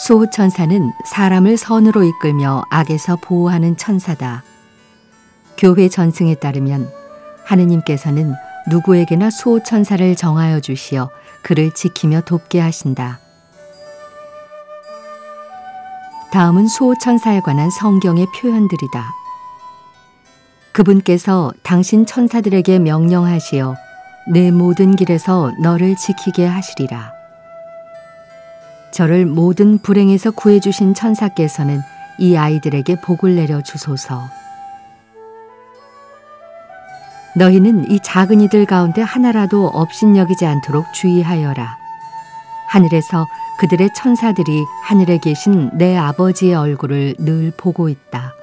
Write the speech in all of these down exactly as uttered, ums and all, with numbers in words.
수호천사는 사람을 선으로 이끌며 악에서 보호하는 천사다. 교회 전승에 따르면 하느님께서는 누구에게나 수호천사를 정하여 주시어 그를 지키며 돕게 하신다. 다음은 수호천사에 관한 성경의 표현들이다. 그분께서 당신 천사들에게 명령하시어 내 모든 길에서 너를 지키게 하시리라. 저를 모든 불행에서 구해주신 천사께서는 이 아이들에게 복을 내려 주소서. 너희는 이 작은 이들 가운데 하나라도 업신여기지 않도록 주의하여라. 하늘에서 그들의 천사들이 하늘에 계신 내 아버지의 얼굴을 늘 보고 있다.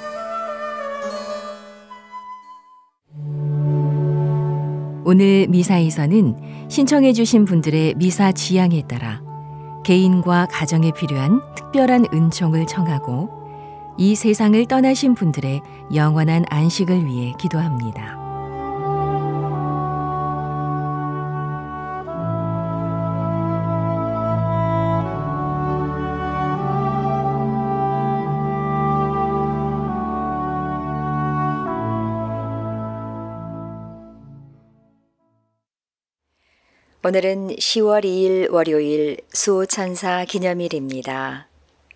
오늘 미사에서는 신청해 주신 분들의 미사 지향에 따라 개인과 가정에 필요한 특별한 은총을 청하고 이 세상을 떠나신 분들의 영원한 안식을 위해 기도합니다. 오늘은 시월 이일 월요일 수호천사 기념일입니다.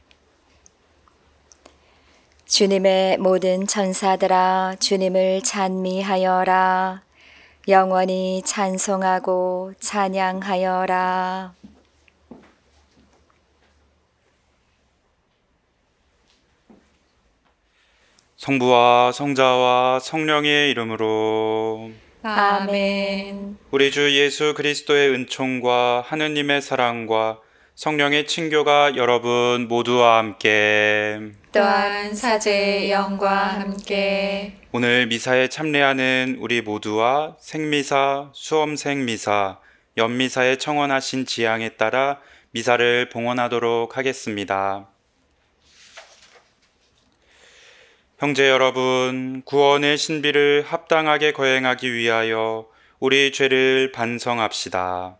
주님의 모든 천사들아 주님을 찬미하여라. 영원히 찬송하고 찬양하여라. 성부와 성자와 성령의 이름으로 아멘. 우리 주 예수 그리스도의 은총과 하느님의 사랑과 성령의 친교가 여러분 모두와 함께 또한 사제의 영과 함께 오늘 미사에 참례하는 우리 모두와 생미사, 수험생 미사, 연미사에 청원하신 지향에 따라 미사를 봉헌하도록 하겠습니다. 형제 여러분, 구원의 신비를 합당하게 거행하기 위하여 우리 죄를 반성합시다.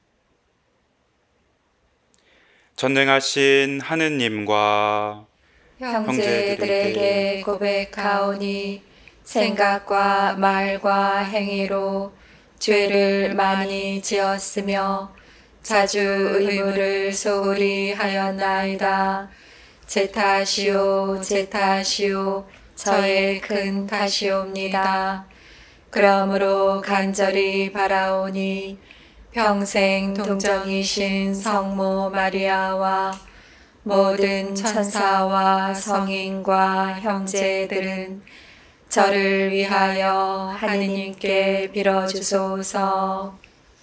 전능하신 하느님과 형제들에게 고백하오니 생각과 말과 행위로 죄를 많이 지었으며 자주 의무를 소홀히 하였나이다. 제 탓이요 제 탓이요 저의 큰 탓이옵니다. 그러므로 간절히 바라오니 평생 동정이신 성모 마리아와 모든 천사와 성인과 형제들은 저를 위하여 하느님께 빌어주소서.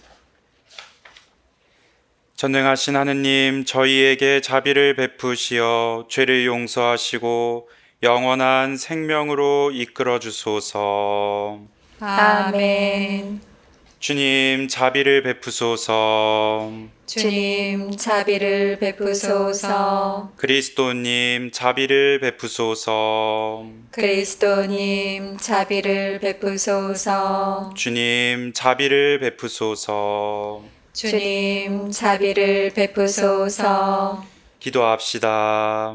전능하신 하느님, 저희에게 자비를 베푸시어 죄를 용서하시고 영원한 생명으로 이끌어 주소서. 아멘. 주님, 자비를 베푸소서. 주님, 자비를 베푸소서. 그리스도님, 자비를 베푸소서. 그리스도님, 자비를 베푸소서. 주님, 자비를 베푸소서. 주님, 자비를 베푸소서. 기도합시다.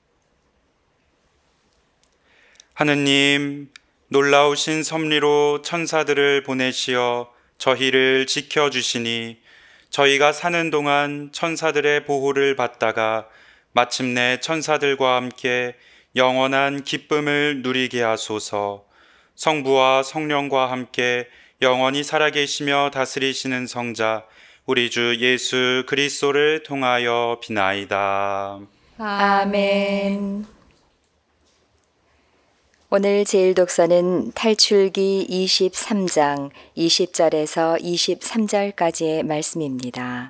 하느님, 놀라우신 섭리로 천사들을 보내시어 저희를 지켜주시니 저희가 사는 동안 천사들의 보호를 받다가 마침내 천사들과 함께 영원한 기쁨을 누리게 하소서. 성부와 성령과 함께 영원히 살아계시며 다스리시는 성자 우리 주 예수 그리스도를 통하여 비나이다. 아멘. 오늘 제일 독서는 탈출기 이십삼 장 이십 절에서 이십삼 절까지의 말씀입니다.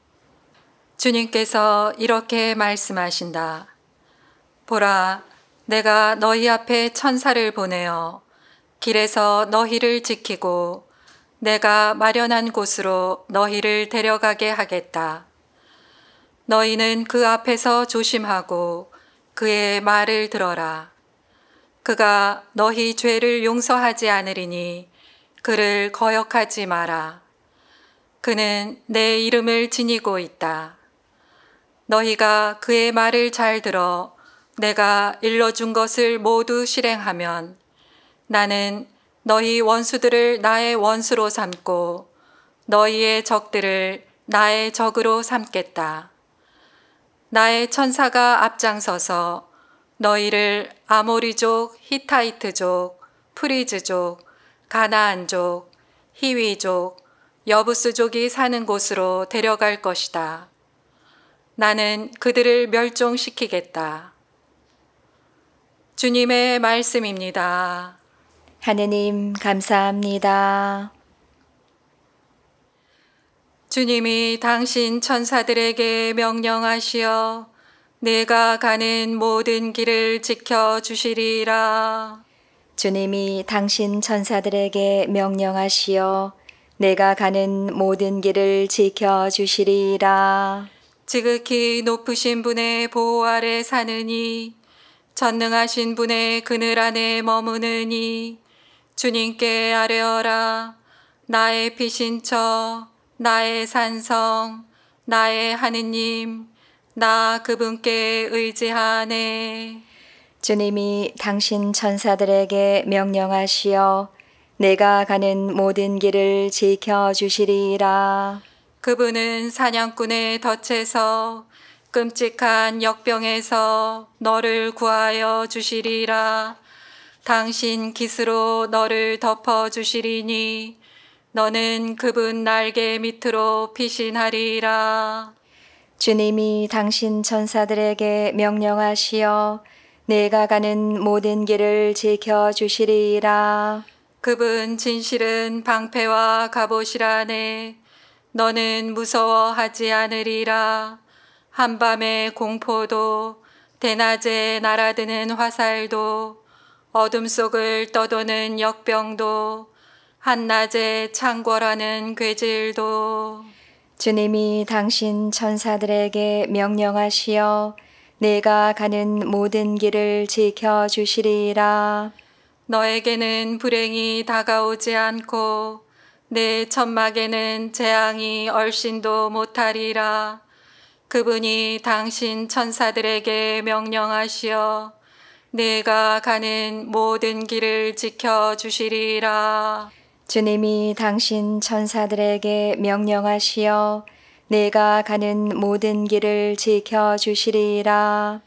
주님께서 이렇게 말씀하신다. 보라, 내가 너희 앞에 천사를 보내어 길에서 너희를 지키고 내가 마련한 곳으로 너희를 데려가게 하겠다. 너희는 그 앞에서 조심하고 그의 말을 들어라. 그가 너희 죄를 용서하지 않으리니 그를 거역하지 마라. 그는 내 이름을 지니고 있다. 너희가 그의 말을 잘 들어 내가 일러준 것을 모두 실행하면 나는 너희 원수들을 나의 원수로 삼고 너희의 적들을 나의 적으로 삼겠다. 나의 천사가 앞장서서 너희를 아모리족, 히타이트족, 프리즈족, 가나안족, 히위족, 여부스족이 사는 곳으로 데려갈 것이다. 나는 그들을 멸종시키겠다. 주님의 말씀입니다. 하느님 감사합니다. 주님이 당신 천사들에게 명령하시어 내가 가는 모든 길을 지켜주시리라. 주님이 당신 천사들에게 명령하시어 내가 가는 모든 길을 지켜주시리라. 지극히 높으신 분의 보호 아래 사느니 전능하신 분의 그늘 안에 머무느니 주님께 아뢰어라. 나의 피신처, 나의 산성, 나의 하느님, 나 그분께 의지하네. 주님이 당신 천사들에게 명령하시어 내가 가는 모든 길을 지켜주시리라. 그분은 사냥꾼의 덫에서 끔찍한 역병에서 너를 구하여 주시리라. 당신 깃으로 너를 덮어 주시리니 너는 그분 날개 밑으로 피신하리라. 주님이 당신 천사들에게 명령하시어 내가 가는 모든 길을 지켜주시리라. 그분 진실은 방패와 갑옷이라네. 너는 무서워하지 않으리라. 한밤의 공포도 대낮에 날아드는 화살도 어둠 속을 떠도는 역병도 한낮에 창궐하는 괴질도 주님이 당신 천사들에게 명령하시어 내가 가는 모든 길을 지켜주시리라. 너에게는 불행이 다가오지 않고 내 천막에는 재앙이 얼씬도 못하리라. 그분이 당신 천사들에게 명령하시어 내가 가는 모든 길을 지켜주시리라. 주님이 당신 천사들에게 명령하시어 내가 가는 모든 길을 지켜주시리라.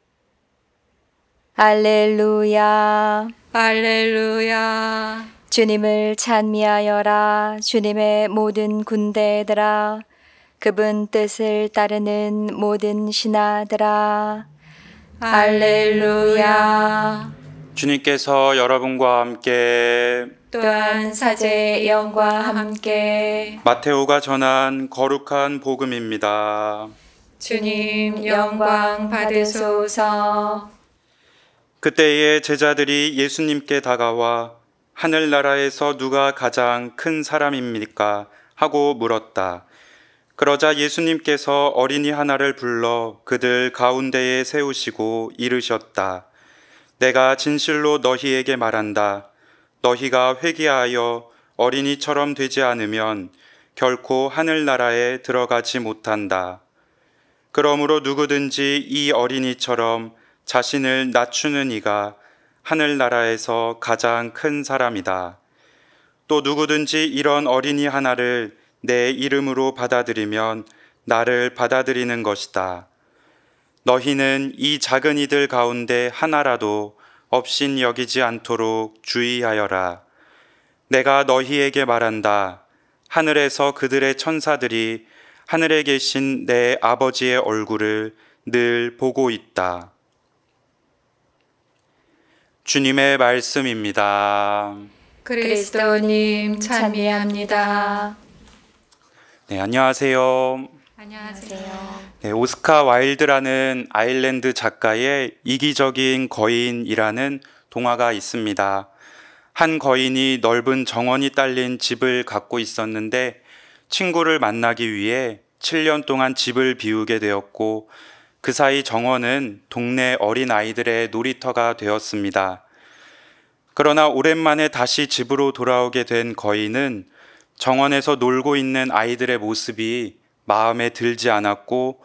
할렐루야. 할렐루야. 주님을 찬미하여라. 주님의 모든 군대들아. 그분 뜻을 따르는 모든 신하들아. 할렐루야. 주님께서 여러분과 함께 또한 사제의 영과 함께 마테오가 전한 거룩한 복음입니다. 주님 영광 받으소서. 그때에 제자들이 예수님께 다가와 하늘나라에서 누가 가장 큰 사람입니까? 하고 물었다. 그러자 예수님께서 어린이 하나를 불러 그들 가운데에 세우시고 이르셨다. 내가 진실로 너희에게 말한다. 너희가 회개하여 어린이처럼 되지 않으면 결코 하늘나라에 들어가지 못한다. 그러므로 누구든지 이 어린이처럼 자신을 낮추는 이가 하늘나라에서 가장 큰 사람이다. 또 누구든지 이런 어린이 하나를 내 이름으로 받아들이면 나를 받아들이는 것이다. 너희는 이 작은 이들 가운데 하나라도 업신 여기지 않도록 주의하여라. 내가 너희에게 말한다. 하늘에서 그들의 천사들이 하늘에 계신 내 아버지의 얼굴을 늘 보고 있다. 주님의 말씀입니다. 그리스도님 찬미합니다. 네, 안녕하세요. 안녕하세요. 네, 오스카 와일드라는 아일랜드 작가의 이기적인 거인이라는 동화가 있습니다. 한 거인이 넓은 정원이 딸린 집을 갖고 있었는데 친구를 만나기 위해 칠 년 동안 집을 비우게 되었고 그 사이 정원은 동네 어린 아이들의 놀이터가 되었습니다. 그러나 오랜만에 다시 집으로 돌아오게 된 거인은 정원에서 놀고 있는 아이들의 모습이 마음에 들지 않았고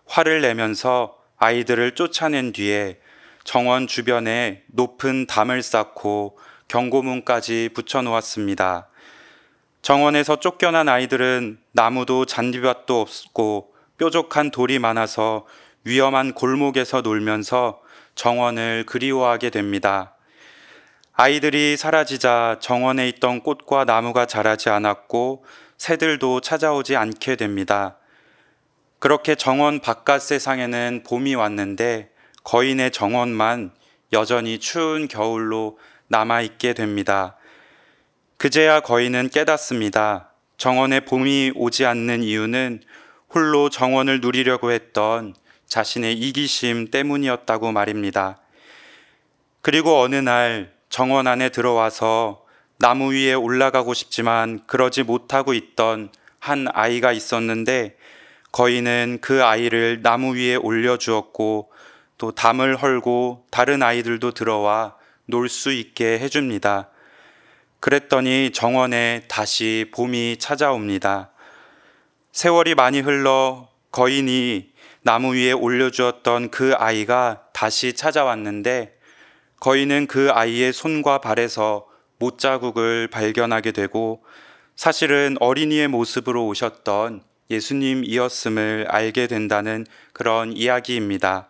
화를 내면서 아이들을 쫓아낸 뒤에 정원 주변에 높은 담을 쌓고 경고문까지 붙여놓았습니다. 정원에서 쫓겨난 아이들은 나무도 잔디밭도 없고 뾰족한 돌이 많아서 위험한 골목에서 놀면서 정원을 그리워하게 됩니다. 아이들이 사라지자 정원에 있던 꽃과 나무가 자라지 않았고 새들도 찾아오지 않게 됩니다. 그렇게 정원 바깥 세상에는 봄이 왔는데 거인의 정원만 여전히 추운 겨울로 남아있게 됩니다. 그제야 거인은 깨닫습니다. 정원에 봄이 오지 않는 이유는 홀로 정원을 누리려고 했던 자신의 이기심 때문이었다고 말입니다. 그리고 어느 날 정원 안에 들어와서 나무 위에 올라가고 싶지만 그러지 못하고 있던 한 아이가 있었는데 거인은 그 아이를 나무 위에 올려주었고 또 담을 헐고 다른 아이들도 들어와 놀 수 있게 해줍니다. 그랬더니 정원에 다시 봄이 찾아옵니다. 세월이 많이 흘러 거인이 나무 위에 올려주었던 그 아이가 다시 찾아왔는데 거인은 그 아이의 손과 발에서 못자국을 발견하게 되고 사실은 어린이의 모습으로 오셨던 예수님이었음을 알게 된다는 그런 이야기입니다.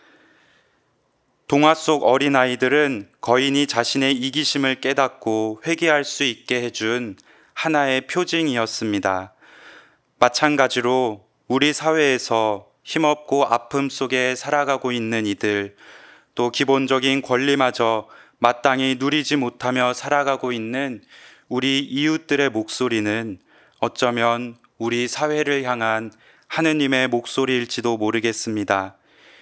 동화 속 어린아이들은 거인이 자신의 이기심을 깨닫고 회개할 수 있게 해준 하나의 표징이었습니다. 마찬가지로 우리 사회에서 힘없고 아픔 속에 살아가고 있는 이들, 또 기본적인 권리마저 마땅히 누리지 못하며 살아가고 있는 우리 이웃들의 목소리는 어쩌면 우리 사회를 향한 하느님의 목소리일지도 모르겠습니다.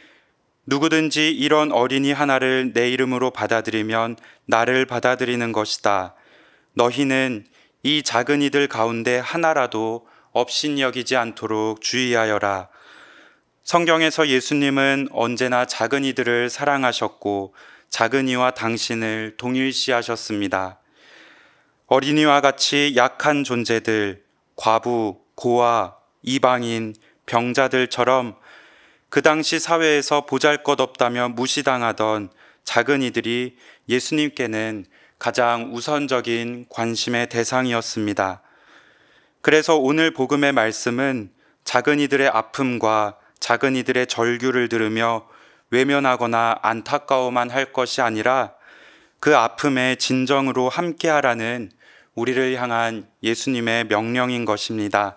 누구든지 이런 어린이 하나를 내 이름으로 받아들이면 나를 받아들이는 것이다. 너희는 이 작은 이들 가운데 하나라도 업신여기지 않도록 주의하여라. 성경에서 예수님은 언제나 작은 이들을 사랑하셨고 작은 이와 당신을 동일시하셨습니다. 어린이와 같이 약한 존재들, 과부, 고아, 이방인, 병자들처럼 그 당시 사회에서 보잘것없다며 무시당하던 작은 이들이 예수님께는 가장 우선적인 관심의 대상이었습니다. 그래서 오늘 복음의 말씀은 작은 이들의 아픔과 작은 이들의 절규를 들으며 외면하거나 안타까워만 할 것이 아니라 그 아픔에 진정으로 함께하라는 우리를 향한 예수님의 명령인 것입니다.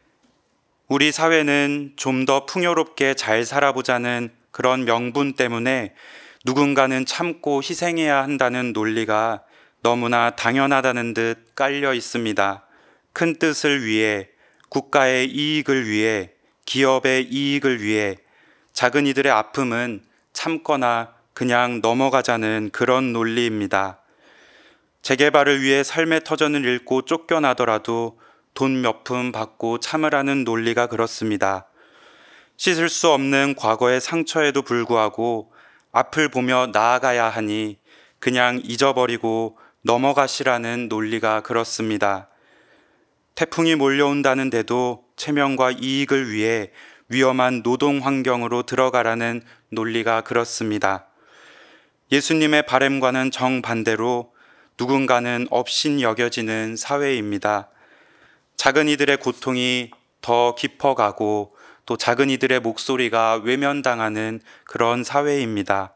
우리 사회는 좀 더 풍요롭게 잘 살아보자는 그런 명분 때문에 누군가는 참고 희생해야 한다는 논리가 너무나 당연하다는 듯 깔려 있습니다. 큰 뜻을 위해, 국가의 이익을 위해, 기업의 이익을 위해 작은 이들의 아픔은 참거나 그냥 넘어가자는 그런 논리입니다. 재개발을 위해 삶의 터전을 잃고 쫓겨나더라도 돈 몇 푼 받고 참으라는 논리가 그렇습니다. 씻을 수 없는 과거의 상처에도 불구하고 앞을 보며 나아가야 하니 그냥 잊어버리고 넘어가시라는 논리가 그렇습니다. 태풍이 몰려온다는데도 체면과 이익을 위해 위험한 노동 환경으로 들어가라는 논리가 그렇습니다. 예수님의 바램과는 정반대로 누군가는 업신 여겨지는 사회입니다. 작은 이들의 고통이 더 깊어가고 또 작은 이들의 목소리가 외면당하는 그런 사회입니다.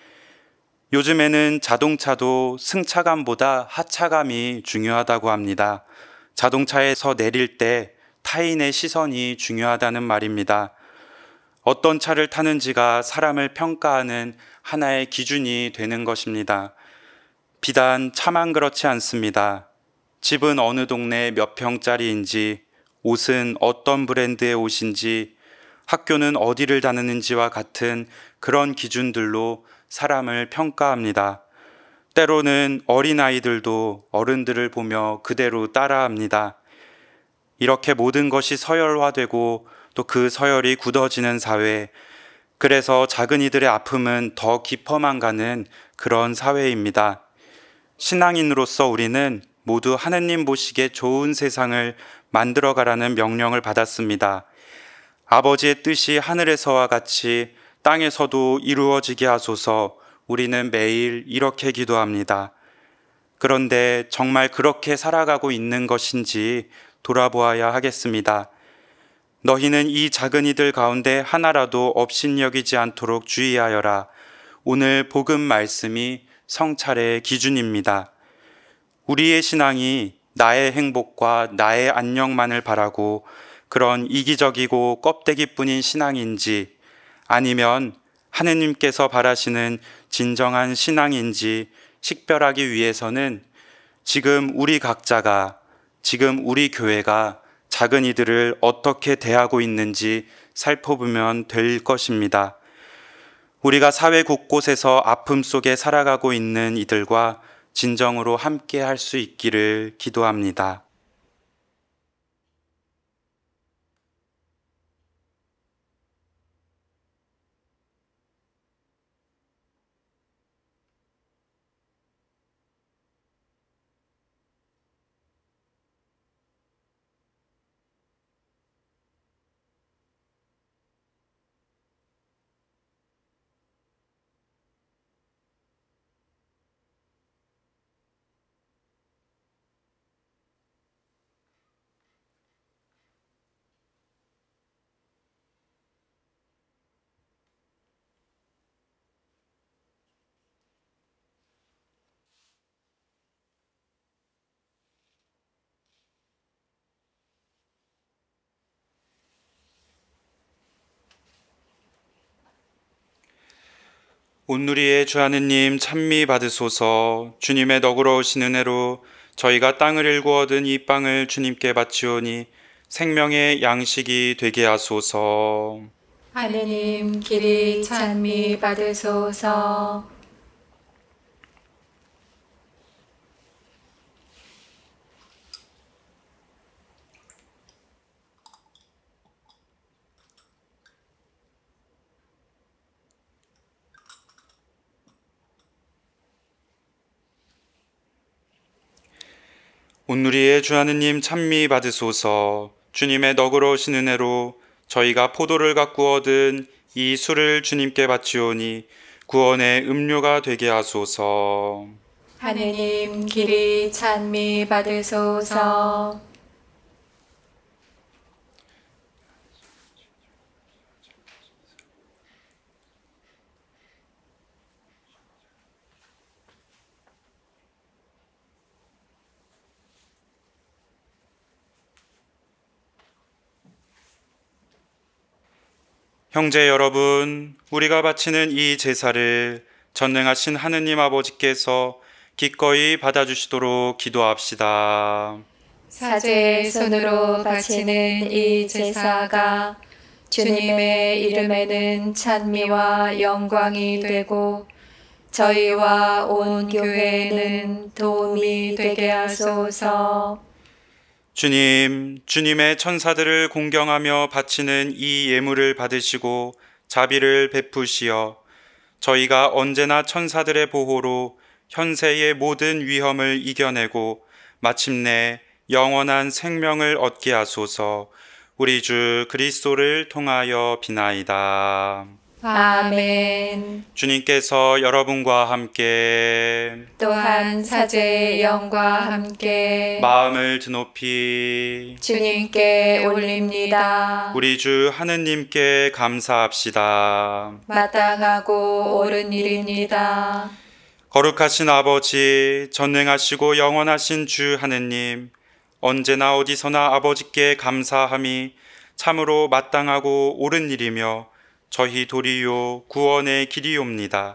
요즘에는 자동차도 승차감보다 하차감이 중요하다고 합니다. 자동차에서 내릴 때 타인의 시선이 중요하다는 말입니다. 어떤 차를 타는지가 사람을 평가하는 하나의 기준이 되는 것입니다. 비단 차만 그렇지 않습니다. 집은 어느 동네 몇 평짜리인지, 옷은 어떤 브랜드의 옷인지, 학교는 어디를 다니는지와 같은 그런 기준들로 사람을 평가합니다. 때로는 어린아이들도 어른들을 보며 그대로 따라합니다. 이렇게 모든 것이 서열화되고 또 그 서열이 굳어지는 사회, 그래서 작은 이들의 아픔은 더 깊어만 가는 그런 사회입니다. 신앙인으로서 우리는 모두 하느님 보시기에 좋은 세상을 만들어가라는 명령을 받았습니다. 아버지의 뜻이 하늘에서와 같이 땅에서도 이루어지게 하소서. 우리는 매일 이렇게 기도합니다. 그런데 정말 그렇게 살아가고 있는 것인지 돌아보아야 하겠습니다. 너희는 이 작은 이들 가운데 하나라도 업신여기지 않도록 주의하여라. 오늘 복음 말씀이 성찰의 기준입니다. 우리의 신앙이 나의 행복과 나의 안녕만을 바라고 그런 이기적이고 껍데기뿐인 신앙인지 아니면 하느님께서 바라시는 진정한 신앙인지 식별하기 위해서는 지금 우리 각자가, 지금 우리 교회가 작은 이들을 어떻게 대하고 있는지 살펴보면 될 것입니다. 우리가 사회 곳곳에서 아픔 속에 살아가고 있는 이들과 진정으로 함께 할 수 있기를 기도합니다. 온누리의 주 하느님 찬미 받으소서. 주님의 너그러우신 은혜로 저희가 땅을 일구 얻은 이 빵을 주님께 바치오니 생명의 양식이 되게 하소서. 하느님 길이 찬미 받으소서. 온누리의 주 하느님 찬미 받으소서. 주님의 너그러우신 은혜로 저희가 포도를 갖고 얻은 이 술을 주님께 바치오니 구원의 음료가 되게 하소서. 하느님 길이 찬미 받으소서. 형제 여러분, 우리가 바치는 이 제사를 전능하신 하느님 아버지께서 기꺼이 받아주시도록 기도합시다. 사제의 손으로 바치는 이 제사가 주님의 이름에는 찬미와 영광이 되고 저희와 온 교회에는 도움이 되게 하소서. 주님, 주님의 천사들을 공경하며 바치는 이 예물을 받으시고 자비를 베푸시어 저희가 언제나 천사들의 보호로 현세의 모든 위험을 이겨내고 마침내 영원한 생명을 얻게 하소서. 우리 주 그리스도를 통하여 비나이다. 아멘. 주님께서 여러분과 함께 또한 사제의 영과 함께 마음을 드높이 주님께 올립니다. 우리 주 하느님께 감사합시다. 마땅하고 옳은 일입니다. 거룩하신 아버지, 전능하시고 영원하신 주 하느님, 언제나 어디서나 아버지께 감사함이 참으로 마땅하고 옳은 일이며 저희 도리요 구원의 길이옵니다.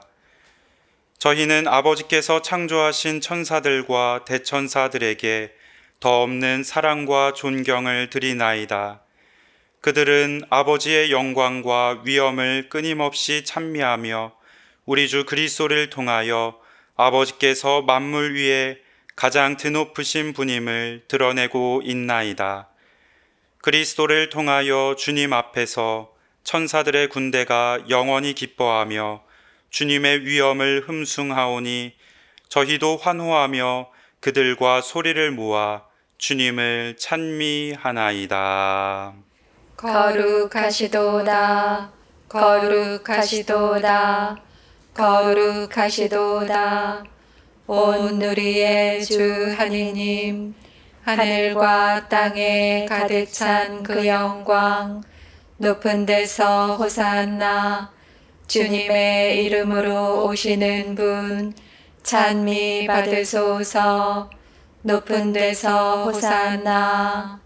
저희는 아버지께서 창조하신 천사들과 대천사들에게 더 없는 사랑과 존경을 드리나이다. 그들은 아버지의 영광과 위엄을 끊임없이 찬미하며 우리 주 그리스도를 통하여 아버지께서 만물 위에 가장 드높으신 분임을 드러내고 있나이다. 그리스도를 통하여 주님 앞에서 천사들의 군대가 영원히 기뻐하며 주님의 위엄을 흠숭하오니 저희도 환호하며 그들과 소리를 모아 주님을 찬미하나이다. 거룩하시도다 거룩하시도다 거룩하시도다 온 누리의 주 하느님 하늘과 땅에 가득 찬 그 영광 높은 데서 호산나 주님의 이름으로 오시는 분 찬미 받으소서 높은 데서 호산나.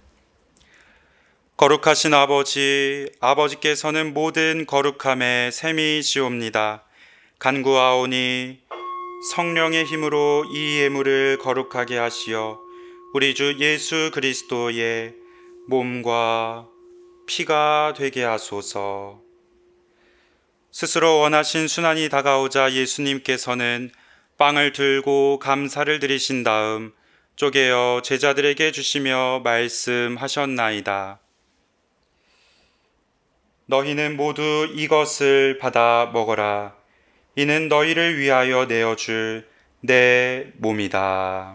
거룩하신 아버지, 아버지께서는 모든 거룩함에 셈이시옵니다. 간구하오니 성령의 힘으로 이 예물을 거룩하게 하시어 우리 주 예수 그리스도의 몸과 피가 되게 하소서. 스스로 원하신 순환이 다가오자 예수님께서는 빵을 들고 감사를 드리신 다음 쪼개어 제자들에게 주시며 말씀하셨나이다. 너희는 모두 이것을 받아 먹어라. 이는 너희를 위하여 내어줄 내 몸이다.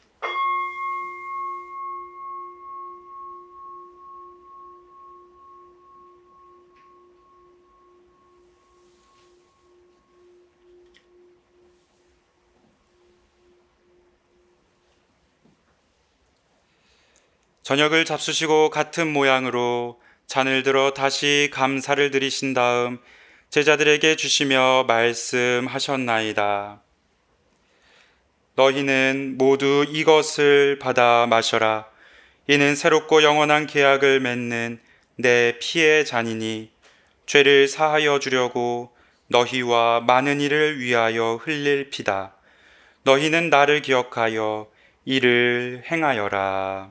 저녁을 잡수시고 같은 모양으로 잔을 들어 다시 감사를 드리신 다음 제자들에게 주시며 말씀하셨나이다. 너희는 모두 이것을 받아 마셔라. 이는 새롭고 영원한 계약을 맺는 내 피의 잔이니 죄를 사하여 주려고 너희와 많은 이를 위하여 흘릴 피다. 너희는 나를 기억하여 이를 행하여라.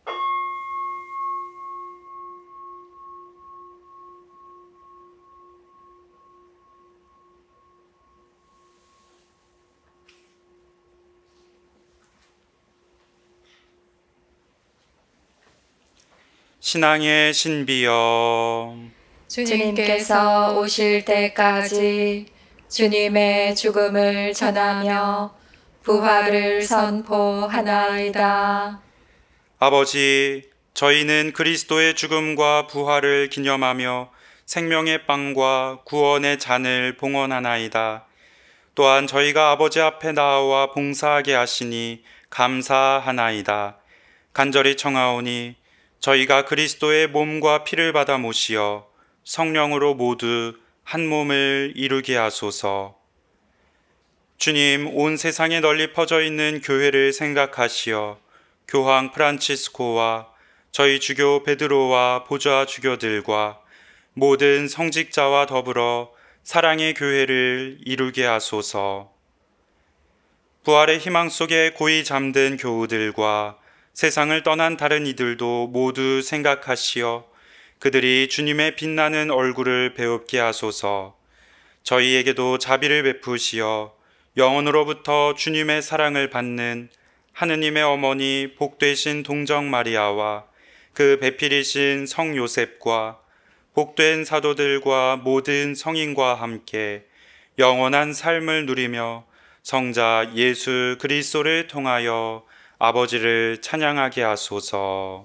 신앙의 신비여, 주님께서 오실 때까지 주님의 죽음을 전하며 부활을 선포하나이다. 아버지, 저희는 그리스도의 죽음과 부활을 기념하며 생명의 빵과 구원의 잔을 봉헌하나이다. 또한 저희가 아버지 앞에 나와 봉사하게 하시니 감사하나이다. 간절히 청하오니 저희가 그리스도의 몸과 피를 받아 모시어 성령으로 모두 한 몸을 이루게 하소서. 주님, 온 세상에 널리 퍼져 있는 교회를 생각하시어 교황 프란치스코와 저희 주교 베드로와 보좌 주교들과 모든 성직자와 더불어 사랑의 교회를 이루게 하소서. 부활의 희망 속에 고이 잠든 교우들과 세상을 떠난 다른 이들도 모두 생각하시어 그들이 주님의 빛나는 얼굴을 배웁게 하소서. 저희에게도 자비를 베푸시어 영원으로부터 주님의 사랑을 받는 하느님의 어머니 복되신 동정 마리아와 그 배필이신 성 요셉과 복된 사도들과 모든 성인과 함께 영원한 삶을 누리며 성자 예수 그리스도를 통하여 아버지를 찬양하게 하소서.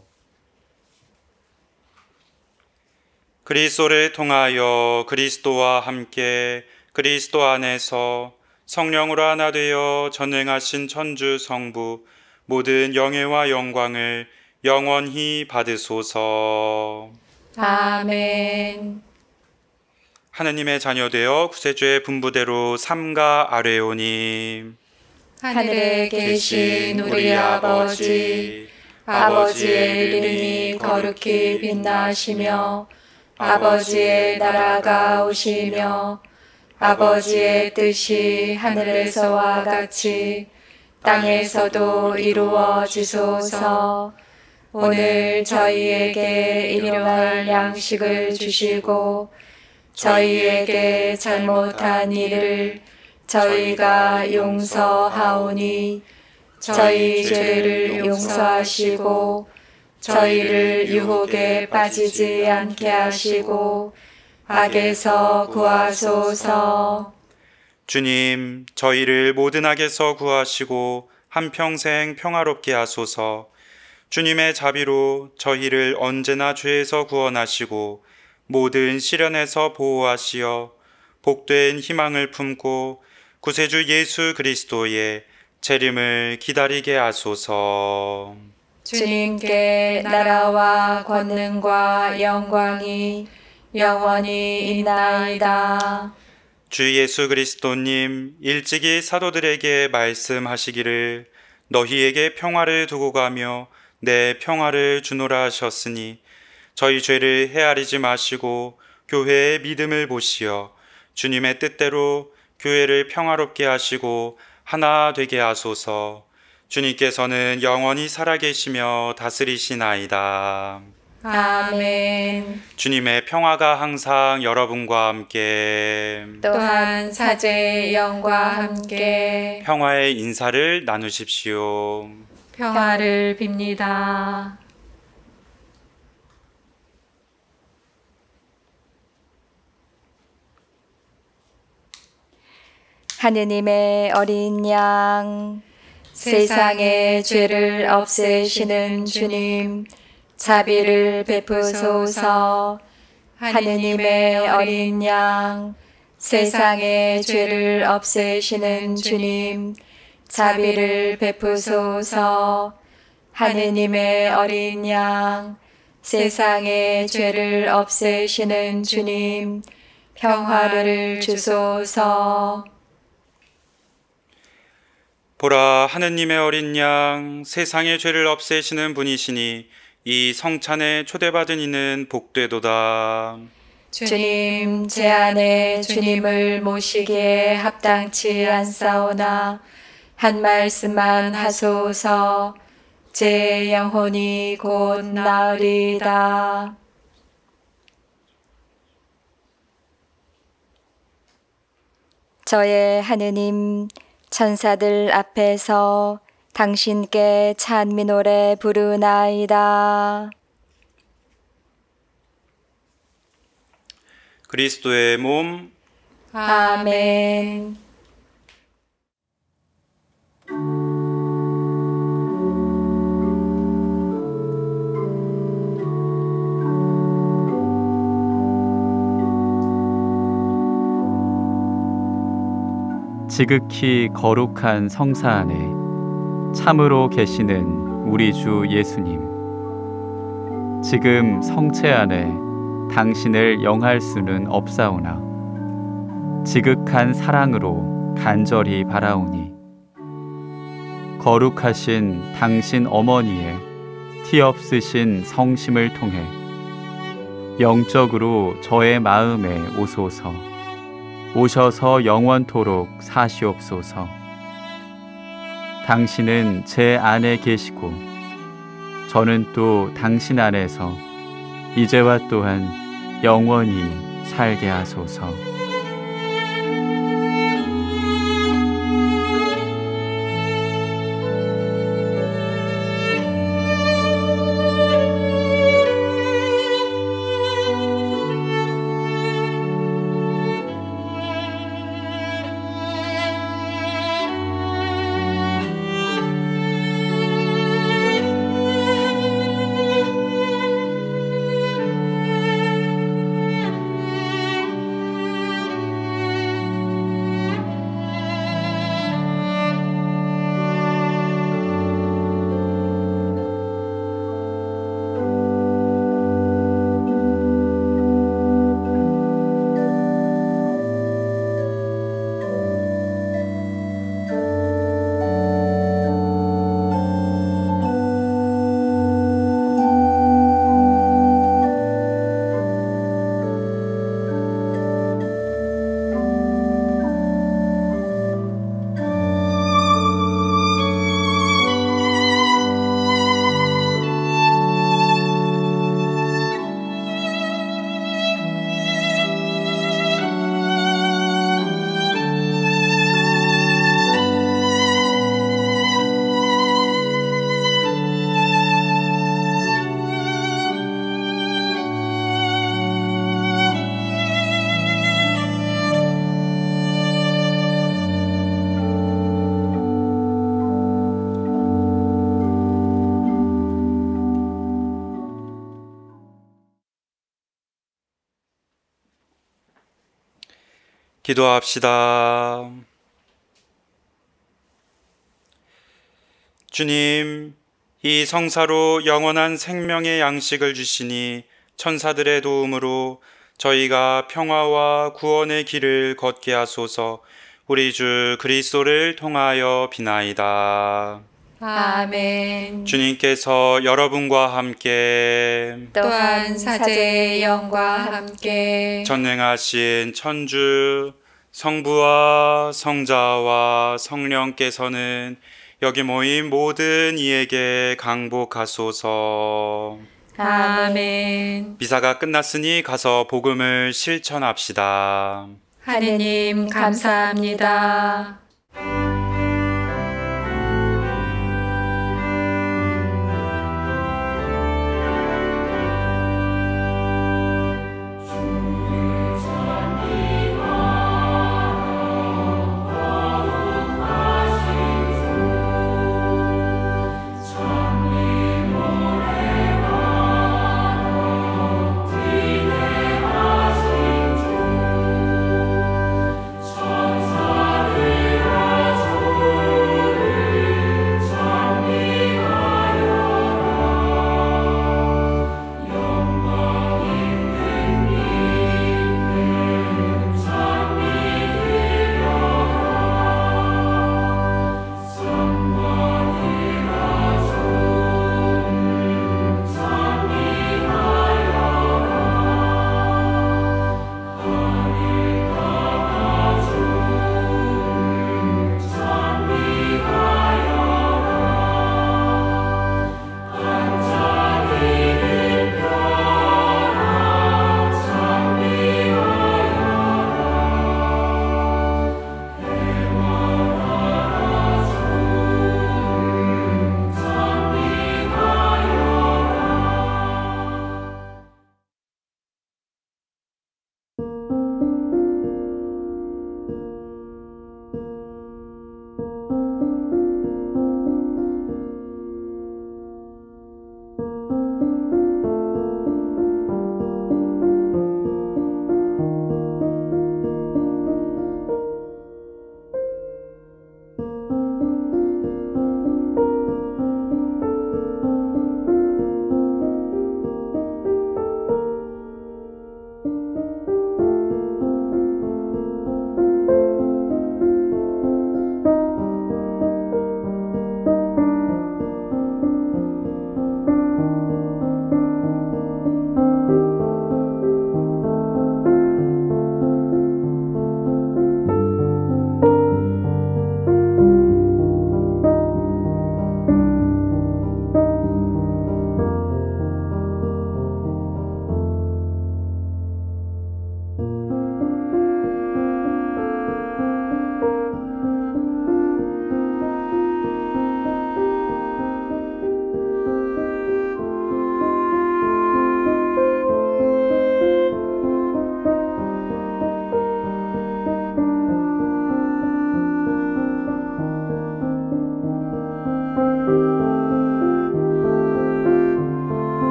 그리스도를 통하여 그리스도와 함께 그리스도 안에서 성령으로 하나 되어 전능하신 천주 성부 모든 영예와 영광을 영원히 받으소서. 아멘. 하느님의 자녀 되어 구세주의 분부대로 삼가 아뢰오니 하늘에 계신 우리 아버지, 아버지의 이름이 거룩히 빛나시며 아버지의 나라가 오시며 아버지의 뜻이 하늘에서와 같이 땅에서도 이루어지소서. 오늘 저희에게 일용할 양식을 주시고 저희에게 잘못한 일을 저희가 용서하오니 저희 죄를 용서하시고 저희를 유혹에 빠지지 않게 하시고 악에서 구하소서. 주님, 저희를 모든 악에서 구하시고 한평생 평화롭게 하소서. 주님의 자비로 저희를 언제나 죄에서 구원하시고 모든 시련에서 보호하시어 복된 희망을 품고 구세주 예수 그리스도의 재림을 기다리게 하소서. 주님께 나라와 권능과 영광이 영원히 있나이다. 주 예수 그리스도님, 일찍이 사도들에게 말씀하시기를 너희에게 평화를 두고 가며 내 평화를 주노라 하셨으니 저희 죄를 헤아리지 마시고 교회의 믿음을 보시어 주님의 뜻대로 교회를 평화롭게 하시고 하나 되게 하소서. 주님께서는 영원히 살아계시며 다스리시나이다. 아멘. 주님의 평화가 항상 여러분과 함께, 또한 사제의 영과 함께 평화의 인사를 나누십시오. 평화를 빕니다. 하느님의 어린 양, 세상의 죄를 없애시는 주님, 자비를 베푸소서. 하느님의 어린 양, 세상의 죄를 없애시는 주님, 자비를 베푸소서. 하느님의 어린 양, 세상의 죄를 없애시는 주님, 평화를 주소서. 보라, 하느님의 어린 양, 세상의 죄를 없애시는 분이시니 이 성찬에 초대받은 이는 복되도다. 주님, 제 안에 주님을 모시기에 합당치 않사오나 한 말씀만 하소서. 제 영혼이 곧 나으리이다. 저의 하느님, 천사들 앞에서 당신께 찬미 노래 부르나이다. 그리스도의 몸, 아멘. 지극히 거룩한 성사 안에 참으로 계시는 우리 주 예수님, 지금 성체 안에 당신을 영할 수는 없사오나 지극한 사랑으로 간절히 바라오니 거룩하신 당신 어머니의 티 없으신 성심을 통해 영적으로 저의 마음에 오소서. 오셔서 영원토록 사시옵소서. 당신은 제 안에 계시고 저는 또 당신 안에서 이제와 또한 영원히 살게 하소서. 기도합시다. 주님, 이 성사로 영원한 생명의 양식을 주시니 천사들의 도움으로 저희가 평화와 구원의 길을 걷게 하소서. 우리 주 그리스도를 통하여 비나이다. 아멘. 주님께서 여러분과 함께 또한 사제의 영과 함께 전능하신 천주 성부와 성자와 성령께서는 여기 모인 모든 이에게 강복하소서. 아멘. 미사가 끝났으니 가서 복음을 실천합시다. 하느님 감사합니다.